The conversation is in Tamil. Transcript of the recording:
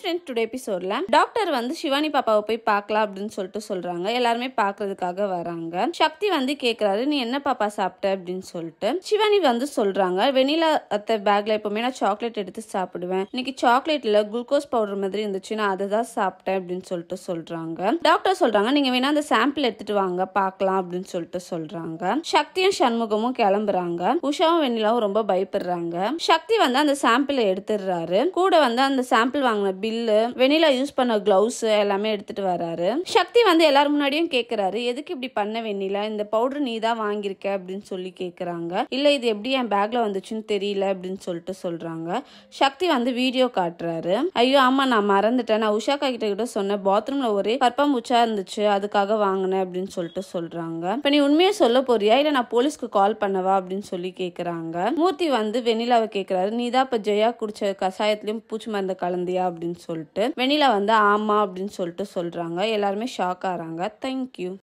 ஃப்ரெண்ட்ஸ், டுடே எபிசோட்ல டாக்டர் வந்து சிவானி பாப்பாவை போய் பார்க்கலாம் அப்படின்னு சொல்றாங்க. எல்லாருமே பார்க்கறதுக்காக வராங்க. சக்தி வந்து கேட்கறாரு, நீ என்ன பாப்பா சாப்பிட்ட அப்படின்னு சொல்லிட்டு. சிவானி வந்து சொல்றாங்க, வெனிலா அத்தை பேக்ல எப்பவுமே நான் சாக்லேட் எடுத்து சாப்பிடுவேன், இன்னைக்கு சாக்லேட்ல குளுக்கோஸ் பவுடர் மாதிரி இருந்துச்சு, நான் அதை தான் சாப்பிட்டேன் அப்படின்னு சொல்றாங்க. டாக்டர் சொல்றாங்க, நீங்க வேணா அந்த சாம்பிள் எடுத்துட்டு வாங்க பார்க்கலாம் அப்படின்னு சொல்றாங்க. சக்தியும் சண்முகமும் கிளம்புறாங்க. உஷாவும் வெண்ணிலாவும் ரொம்ப பயப்படுறாங்க. சக்தி வந்து அந்த சாம்பிளை எடுத்துடுறாரு. கூட வந்து அந்த சாம்பிள் வாங்கின பில்லு, வெண்ணிலா யூஸ் பண்ண கிளவுஸ் எல்லாமே எடுத்துட்டு வராரு. சக்தி வந்து எல்லாரும் முன்னாடியும் கேக்குறாரு, எதுக்கு இப்படி பண்ண வெண்ணிலா, இந்த பவுடர் நீ தான் வாங்கியிருக்க அப்படின்னு சொல்லி கேக்குறாங்க. இல்ல இது எப்படி என் பேக்ல வந்துச்சுன்னு தெரியல அப்படின்னு சொல்றாங்க. சக்தி வந்து வீடியோ காட்டுறாரு. ஐயோ ஆமா நான் மறந்துட்டேன், நான் உஷாக்கா கிட்ட சொன்னேன், பாத்ரூம்ல ஒரே கற்பமுச்சா இருந்துச்சு அதுக்காக வாங்கினேன் அப்படின்னு சொல்றாங்க. இப்ப நீ உண்மையை சொல்ல போறியா இல்ல நான் போலீஸ்க்கு கால் பண்ணவா அப்படின்னு சொல்லி கேக்குறாங்க. மூர்த்தி வந்து வெண்ணிலாவை கேக்குறாரு, நீ தான் இப்ப ஜெயா குடிச்ச கசாயத்திலயும் பூச்சி மருந்து கலந்தியா அப்படின்னு சொல்லிட்டு. வெண்ணிலா வந்து ஆமா அப்படின்னு சொல்றாங்க. எல்லாருமே ஷாக் ஆறாங்க. தேங்க்யூ.